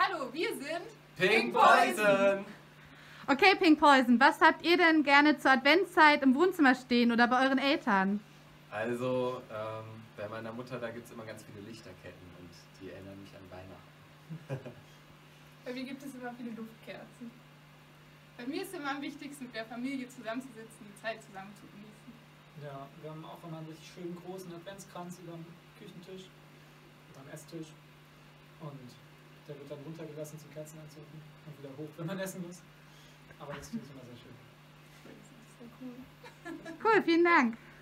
Hallo, wir sind Pink Poison! Okay, Pink Poison, was habt ihr denn gerne zur Adventszeit im Wohnzimmer stehen oder bei euren Eltern? Also, bei meiner Mutter, da gibt es immer ganz viele Lichterketten und die erinnern mich an Weihnachten. Bei mir gibt es immer viele Duftkerzen. Bei mir ist immer am wichtigsten, mit der Familie zusammenzusitzen, die Zeit zusammen zu genießen. Ja, wir haben auch immer einen richtig schönen großen Adventskranz über dem Küchentisch oder am Esstisch. Und der wird dann runtergelassen zum Kerzen anzünden und wieder hoch, wenn man essen muss. Aber das finde ich immer sehr schön. Das ist sehr cool. Cool, vielen Dank.